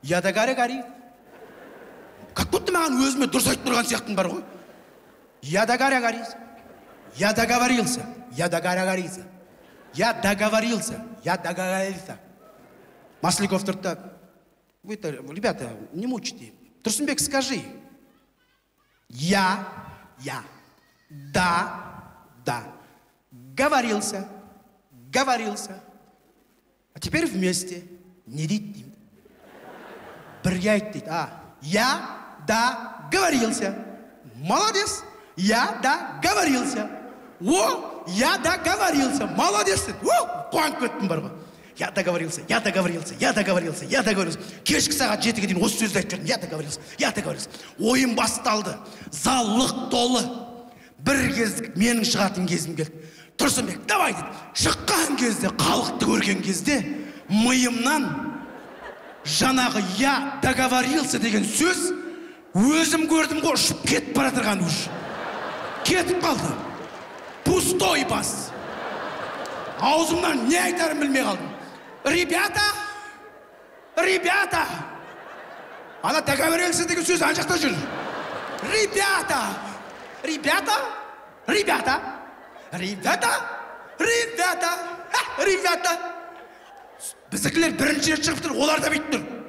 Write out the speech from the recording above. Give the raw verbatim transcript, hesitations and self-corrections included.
Я договорился. Как будто маған өзіме дұрыс айтып тұрған сияқтың бар ғой. Я договорился. Я договорился. Я договорился. Я договорился. Я договорился. Масляков тұрды. Вы-то, ребята, не мучите. Тұрсынбек, скажи. Я, я, да, да. Говорился, говорился. А теперь вместе. Не дейді. Бірге айт дейді. А, я, да, говорился. Молодец. Я договорился. О, я договорился. Молодец. О, қуанып кеттім бар ғой. Я договорился, я договорился, я договорился, я договорился. Кешкі сағат жетіге дейін осы сөзді айтып жүрдім. Я договорился, я договорился. Ойын басталды. Зал лық толы. Бір кездік менің шығатын кезім келді. Тұрсынбек, давай дейді. Шыққан кезде, халықты көрген кезде, миымнан жаңағы я договорился деген сөз өзім көрдім ғой, ұшып кетіп бара тұрған уж. Кетіп қалды. Пустой бас. Аузымнан не айтарым білмей қалдым. Ребята, ребята. Ана договорился деген сөз ана жақта жүр. Ребята, ребята, ребята, ребята, ребята, ребята. Біздікілер бірінші рет шығып тұр, олар да бүйтіп тұр.